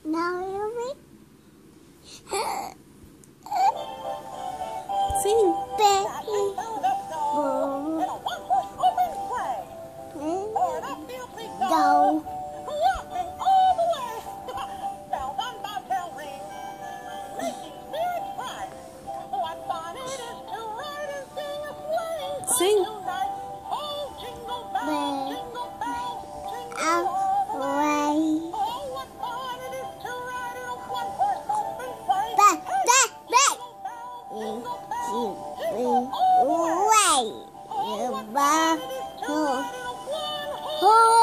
Now Sing. baby. Go. Sing. Away. Back, back, back. Away. Back.